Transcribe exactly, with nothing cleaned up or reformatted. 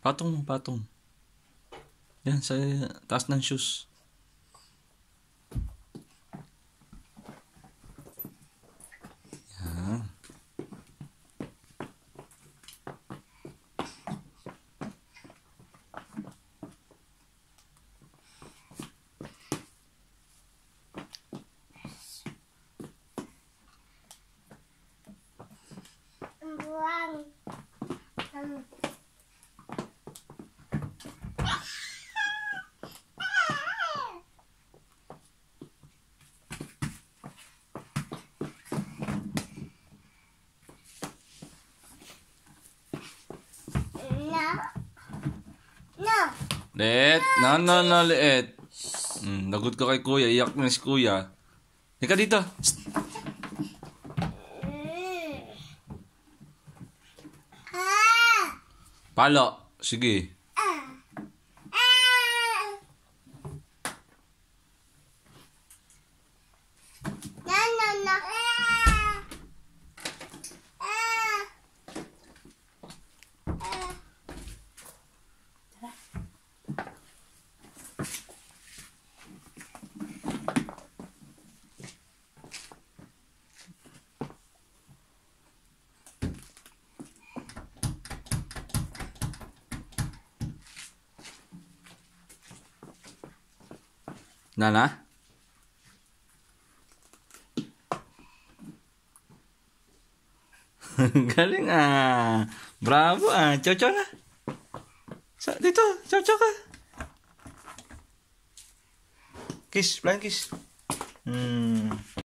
Patong mo, patong. Yan, sa taas ng shoes. Yan. Liit. No, no, no, liit. Hmm, lagot ka kay kuya. Iyak na si kuya. Ika dito. Psst. Palo. Sige. Nana? Galing ah. Bravo ah. Chow-chow na. Sa, dito. Chow-chow ka. Kiss. Flying kiss. Hmm.